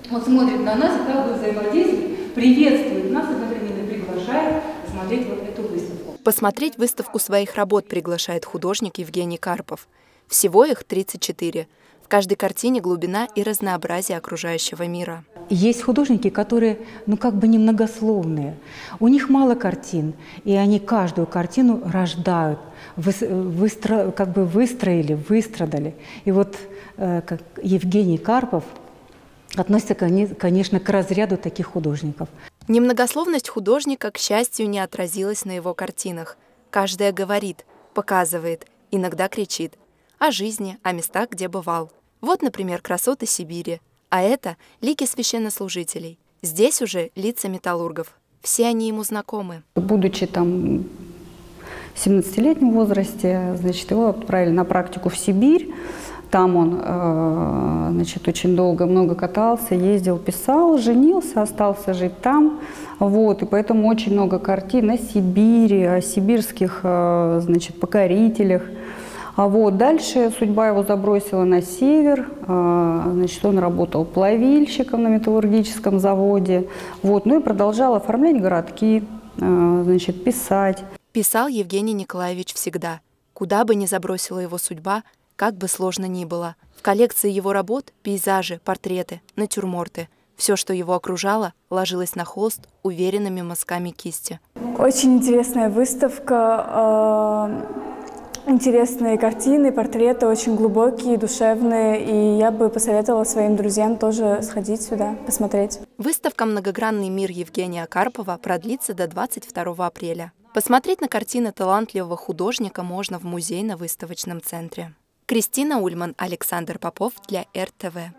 Он смотрит на нас и как бы взаимодействует, приветствует нас, одновременно приглашает смотреть вот эту выставку. Посмотреть выставку своих работ приглашает художник Евгений Карпов. Всего их 34. В каждой картине глубина и разнообразие окружающего мира. Есть художники, которые, как бы немногословные. У них мало картин, и они каждую картину рождают, как бы выстроили, выстрадали. И вот как Евгений Карпов относится, конечно, к разряду таких художников. Немногословность художника, к счастью, не отразилась на его картинах. Каждая говорит, показывает, иногда кричит. О жизни, о местах, где бывал. Вот, например, красоты Сибири. А это лики священнослужителей. Здесь уже лица металлургов. Все они ему знакомы. Будучи там в 17-летнем возрасте, значит, его отправили на практику в Сибирь. Там он, значит, очень долго, много катался, ездил, писал, женился, остался жить там. Вот, и поэтому очень много картин о Сибири, о сибирских, значит, покорителях. А вот дальше судьба его забросила на север, значит, он работал плавильщиком на металлургическом заводе, вот, ну и продолжал оформлять городки, значит, писать. Писал Евгений Николаевич всегда, куда бы ни забросила его судьба, как бы сложно ни было. В коллекции его работ пейзажи, портреты, натюрморты. Все, что его окружало, ложилось на холст уверенными мазками кисти. Очень интересная выставка. Интересные картины, портреты, очень глубокие, душевные, и я бы посоветовала своим друзьям тоже сходить сюда, посмотреть. Выставка «Многогранный мир» Евгения Карпова продлится до 22 апреля. Посмотреть на картины талантливого художника можно в музейно-выставочном центре. Кристина Ульман, Александр Попов для РТВ.